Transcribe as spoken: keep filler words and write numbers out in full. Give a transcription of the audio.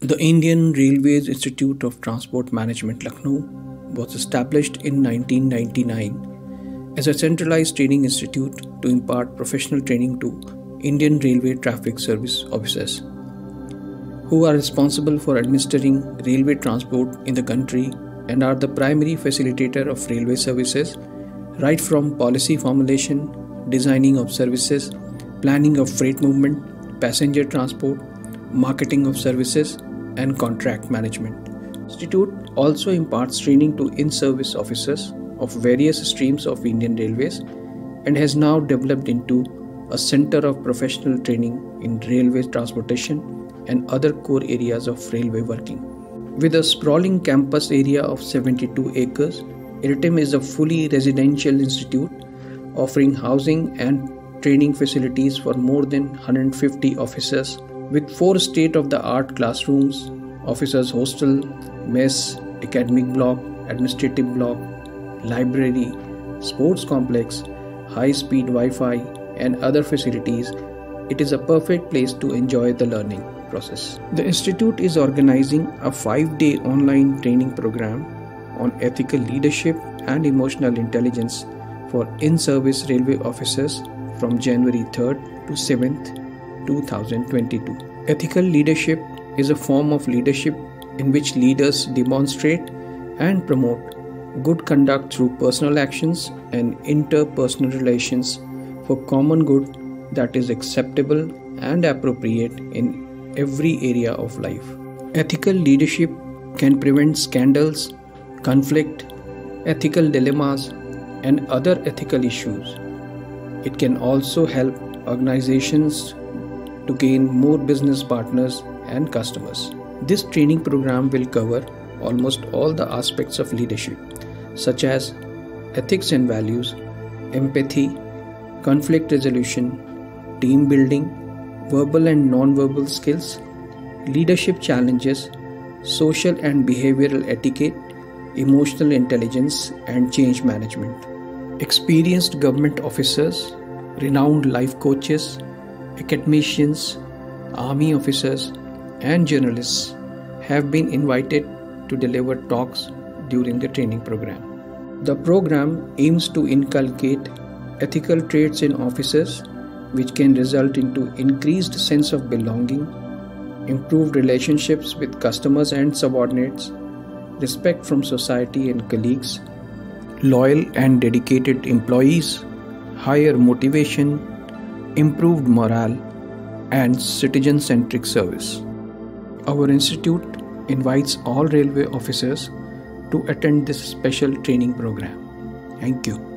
The Indian Railways Institute of Transport Management, Lucknow, was established in nineteen ninety-nine as a centralized training institute to impart professional training to Indian Railway Traffic Service officers, who are responsible for administering railway transport in the country and are the primary facilitator of railway services, right from policy formulation, designing of services, planning of freight movement, passenger transport, marketing of services, and contract management. The Institute also imparts training to in-service officers of various streams of Indian Railways and has now developed into a center of professional training in railway transportation and other core areas of railway working. With a sprawling campus area of seventy-two acres, I R T M is a fully residential institute offering housing and training facilities for more than one hundred fifty officers, with four state-of-the-art classrooms, officers' hostel, mess, academic block, administrative block, library, sports complex, high-speed Wi-Fi, and other facilities. It is a perfect place to enjoy the learning process. The Institute is organizing a five-day online training program on ethical leadership and emotional intelligence for in-service railway officers from January third to seventh, two thousand twenty-two. Ethical leadership is a form of leadership in which leaders demonstrate and promote good conduct through personal actions and interpersonal relations for common good that is acceptable and appropriate in every area of life. Ethical leadership can prevent scandals, conflict, ethical dilemmas, and other ethical issues. It can also help organizations to gain more business partners and customers. This training program will cover almost all the aspects of leadership, such as ethics and values, empathy, conflict resolution, team building, verbal and non-verbal skills, leadership challenges, social and behavioral etiquette, emotional intelligence, and change management. Experienced government officers, renowned life coaches, academicians, army officers, and journalists have been invited to deliver talks during the training program. The program aims to inculcate ethical traits in officers, which can result into increased sense of belonging, improved relationships with customers and subordinates, respect from society and colleagues, loyal and dedicated employees, higher motivation, improved morale, and citizen-centric service. Our institute invites all railway officers to attend this special training program. Thank you.